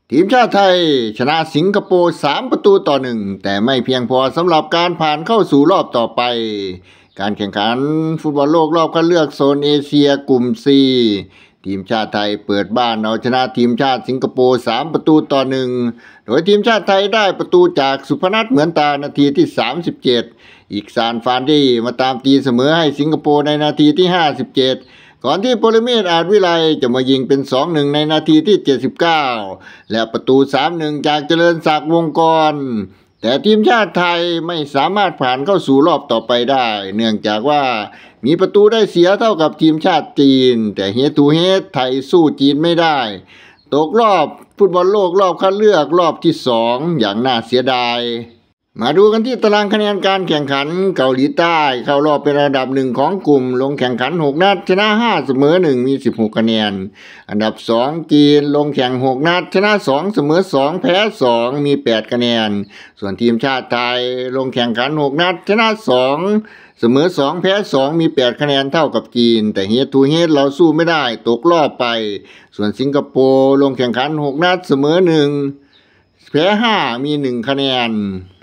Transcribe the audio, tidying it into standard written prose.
ทีมชาติไทยชนะสิงคโปร์3-1แต่ไม่เพียงพอสำหรับการผ่านเข้าสู่รอบต่อไปการแข่งขันฟุตบอลโลกรอบคัดเลือกโซนเอเชียกลุ่ม C ทีมชาติไทยเปิดบ้านเอาชนะทีมชาติสิงคโปร์3-1โดยทีมชาติไทยได้ประตูจากสุพนัทเหมือนตานาทีที่37อีกซานฟานดี้มาตามตีเสมอให้สิงคโปร์ในนาทีที่57ก่อนที่ปรเมศอาจวิไลจะมายิงเป็น 2-1 ในนาทีที่79และประตู 3-1 จากเจริญศักดิ์วงกรแต่ทีมชาติไทยไม่สามารถผ่านเข้าสู่รอบต่อไปได้เนื่องจากว่ามีประตูได้เสียเท่ากับทีมชาติจีนแต่เฮดทูเฮดไทยสู้จีนไม่ได้ตกรอบฟุตบอลโลกรอบคัดเลือกรอบที่2อย่างน่าเสียดายมาดูกันที่ตารางคะแนนการแข่งขันเกาหลีใต้เข้ารอบเป็นอันดับ1ของกลุ่มลงแข่งขัน6นัดชนะ5เสมอ1มี16คะแนนอันดับ2จีนลงแข่ง6นัดชนะ2เสมอ2แพ้2มี8คะแนนส่วนทีมชาติไทยลงแข่งขัน6นัดชนะ2เสมอ2แพ้2มี8คะแนนเท่ากับจีนแต่เฮดทูเฮดเราสู้ไม่ได้ตกรอบไปส่วนสิงคโปร์ลงแข่งขัน6นัดเสมอ1แพ้5มี1คะแนน